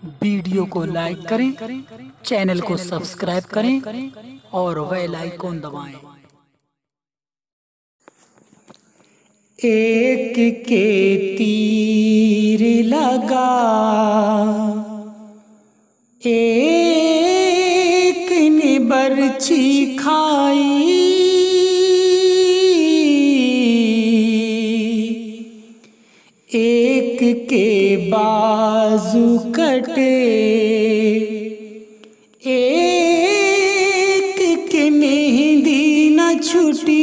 Video کو like کریں، channel کو سبسکرائب کریں اور بیل آئیکن دبائیں۔ ایک کے تیر لگا، ایک نے برچھی کھائی، ایک کے بازو کٹے، ایک کے مہندی نہ چھٹی،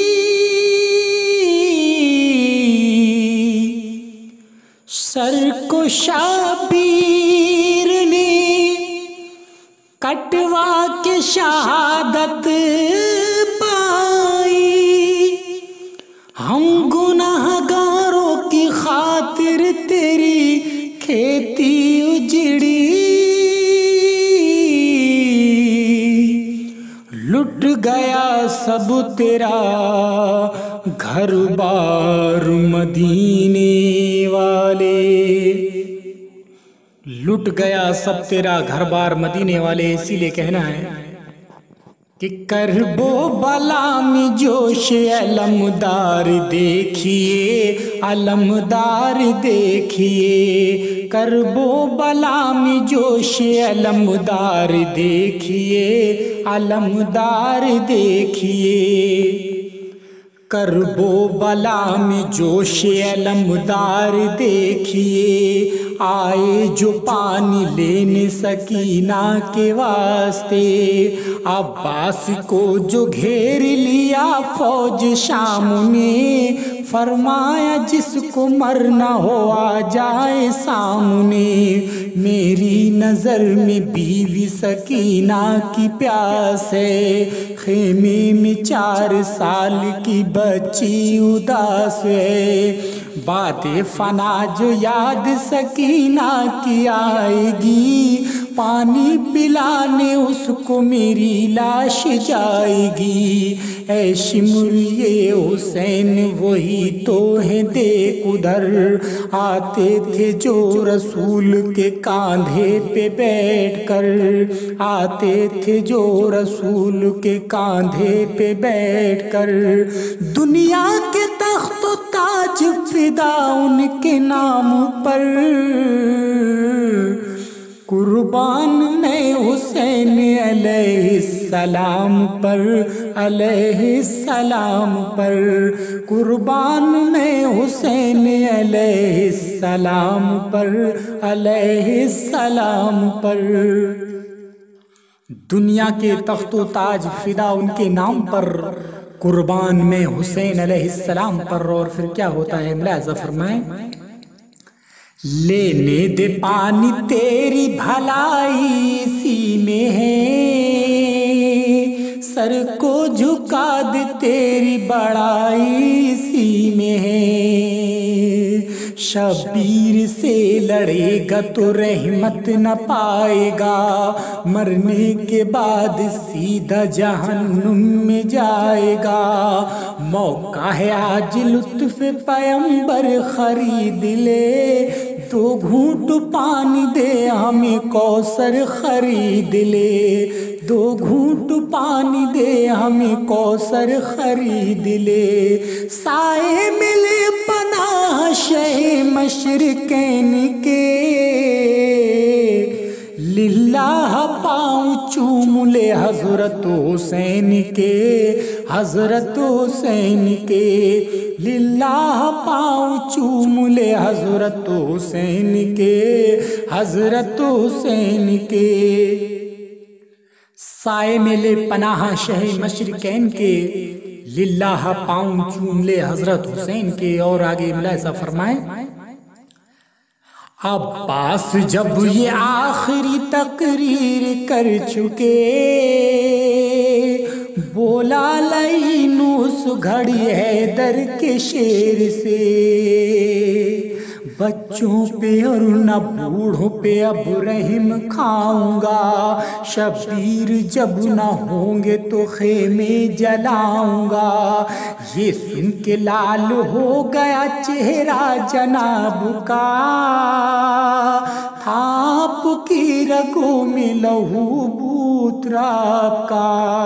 سر کو شبیر نے کٹوا کے شہادت پائی، ہم گناہگاروں کی خاطر تیری کھیتی اجڑی، لٹ گیا سب تیرا گھر بار مدینے والے، لٹ گیا سب تیرا گھر بار مدینے والے۔ اسی لیے کہنا ہے کہ کرب و بلا میں جوش علمدار دیکھیے، علمدار دیکھیے، کرب و بلا میں جوش علمدار دیکھیے، علمدار دیکھیے، کرب و بلا میں جوش علمدار دیکھیے، آئے جو پانی لینے سکینہ کے واسطے، عباس کو جو گھیر لیا فوج شام نے، فرمایا جس کو مرنا ہو آ جائے سامنے، میری نظر میں بیوی سکینہ کی پیاس ہے، خیمے میں 4 سال کی بچی اداس ہے، بعد فنا جو یاد سکینہ کی آئے گی، پانی پلانے اس کو میری لاش جائے گی، اے شمریے حسین وہی تو ہے دیکھ ادھر، آتے تھے جو رسول کے کاندھے پہ بیٹھ کر، آتے تھے جو رسول کے کاندھے پہ بیٹھ کر، دنیا کے تخت و تاج فدا ان کے نام پر، قربان میں حسین علیہ السلام پر، علیہ السلام پر، قربان میں حسین علیہ السلام پر، علیہ السلام پر، دنیا کے تخت و تاج فدا ان کے نام پر، قربان میں حسین علیہ السلام پر۔ اور پھر کیا ہوتا ہے ملاحظہ فرمائیں، لینے دے پانی تیری بھلائی اسی میں ہے، سر کو جھکا دے تیری بڑائی اسی میں ہے، شبیر سے لڑے گا تو رحمت نہ پائے گا، مرنے کے بعد سیدھا جہنم میں جائے گا، موقع ہے آج لطف پیمبر خرید لے، 2 گھونٹ پانی دے ہمیں کوثر خرید لے، 2 گھونٹ پانی دے ہمیں کوثر خرید لے، سائے ملے پناہ شہ مشرقین کے، للہ پاؤں چوم لے حضرت حسین کے، حضرت حسین کے، للہ پاؤں چوم لے حضرت حسین کے، حضرت حسین کے، سائے میں لے پناہ شہ مشرقین کے، للہ پاؤں چوم لے حضرت حسین کے۔ اور آگے ملاحظہ فرمائیں، عباس جب یہ آخری تقریر کر چکے، بولا لئین اس گھڑی حیدر کے شیر سے، بچوں پہ اور نہ بوڑھوں پہ اب رحم کھاؤں گا، شبیر جب نہ ہوں گے تو خیمے جلاؤں گا، یہ سن کے لال ہو گیا چہرہ جناب کا، تھا की रगों में लहू बूतराब का।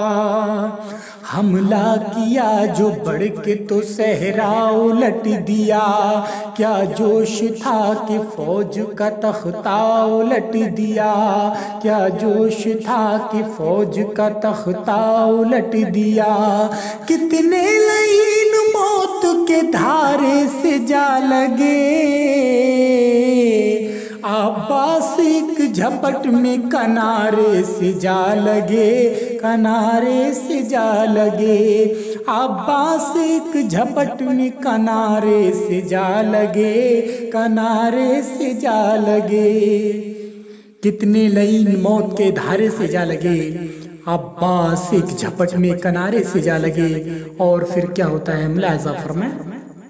हमला किया जो बढ़ के तो सहरा उलट दिया, क्या जोश था कि फौज का तख्ता उलट दिया, क्या जोश था कि फौज का तख्ता उलट दिया। कितने लईन मौत के धारे से जा लगे, अब्बास एक झपट में किनारे से जा लगे, किनारे से जा लगे। अब्बास एक झपट में किनारे से जा लगे, किनारे से जा लगे। कितने लईन मौत के धारे से जा लगे, अब्बास एक झपट में किनारे से जा लगे। और फिर क्या होता है, मुलाहिजा फरमाएं।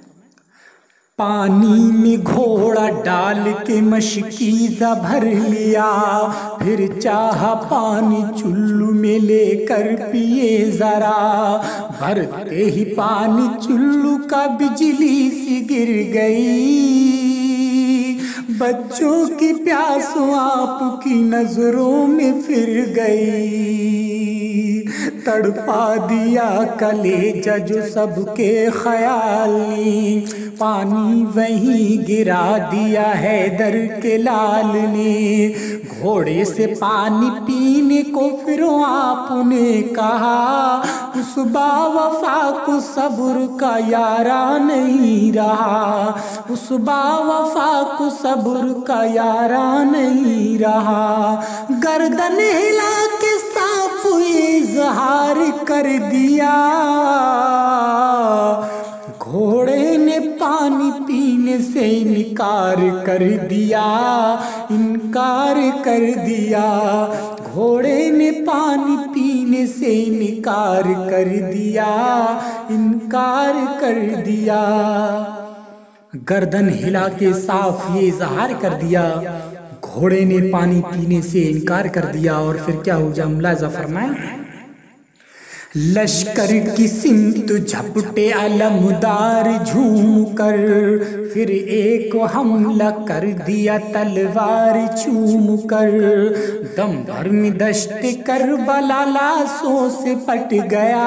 पानी में घोड़ा डाल के मशकीज़ा भर लिया, फिर चाहा पानी चुल्लू में लेकर पिए जरा। भरते ही पानी चुल्लू का बिजली सी गिर गई, बच्चों की प्यास आपकी नजरों में फिर गई। तड़पा दिया कलेजा जो सबके ख्याल ने, पानी वहीं गिरा दिया हैदर के लाल ने। घोड़े से पानी पीने को फिर आपने कहा, उस बावफा को सब्र का यारा नहीं रहा, उस बावफा को सब्र का यारा नहीं रहा। गर्दन हिला के साफ इजहार कर दिया, घोड़े ने पानी पीने से इनकार कर दिया, इनकार कर दिया। घोड़े ने पानी पीने से इनकार कर दिया, इनकार कर दिया। गर्दन हिला के साफ ये इजहार कर दिया, घोड़े ने पानी पीने से इनकार कर दिया। और फिर क्या हो जाए, मुलाहिजा फरमाएं। लश्कर की सिमत झपटे अलमदार झूम कर, फिर एक हमला कर दिया तलवार चूम कर। दम भर में दश्त करबला लाशों से पट गया,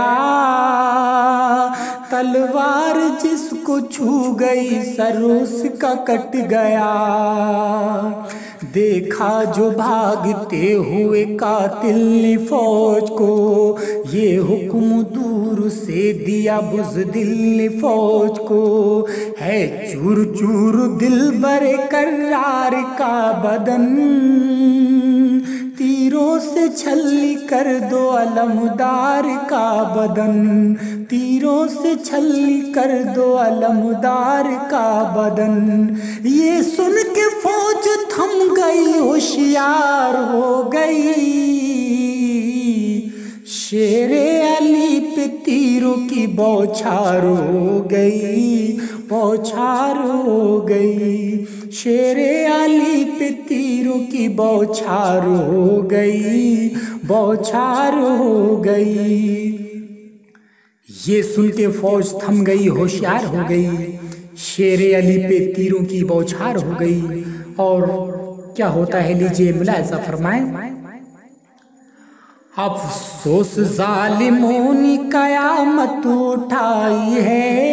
तलवार जिसको छू गई सरोस का कट गया। देखा जो भागते हुए कातिल ने फौज को, ये हुक्म दूर से दिया बुज़दिल ने फौज को। है चूर चूर दिल बरे करार का बदन, तीरों से छल्ली कर दो अलमदार का बदन, तीरों से छल्ली कर दो अलमदार का बदन। ये सुन के फौज थम गई, होशियार हो गई। शेरे अली पे तीरों की बौछार हो गई, बौछार हो गई। शेरे अली पे तीरों की बौछार हो गई, बौछार हो गई। ये सुन के फौज थम गई, होशियार हो गई। शेरे अली पे तीरों की बौछार हो गई। और क्या होता है, लीजिए मुलाहिजा फरमाएं। अफसोस जालिमों ने कयामत उठाई है,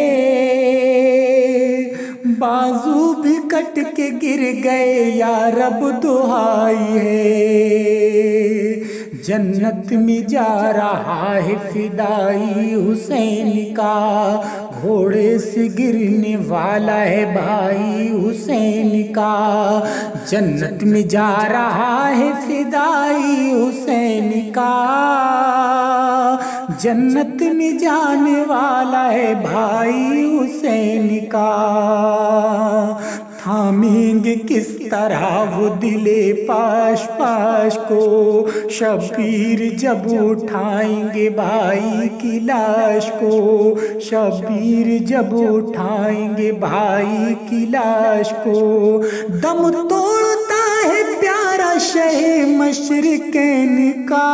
बाजू भी कट के गिर गए या रब दुहाई है। जन्नत में जा रहा है फिदाई हुसैन का, घोड़े से गिरने वाला है भाई हुसैन का। जन्नत में जा रहा है फिदाई हुसैन का, जन्नत में जाने वाला है भाई हुसैन का। थामेंगे किस तरह वो दिले पाश पाश को, शबीर जब उठाएंगे भाई की लाश को, शबीर जब उठाएंगे भाई की लाश को। दम तोड़ता है प्यारा शहे मशरिकैन का,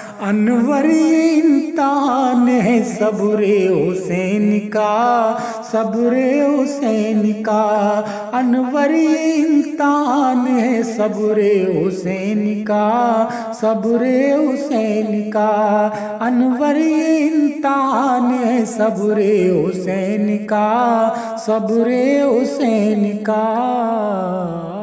अनवर ये इम्तिहान है सब्रे हुसैन का, صبر حسین کا، انور یہ امتحان ہے صبر حسین کا، صبر حسین کا، انور یہ امتحان ہے صبر حسین کا، صبر حسین کا۔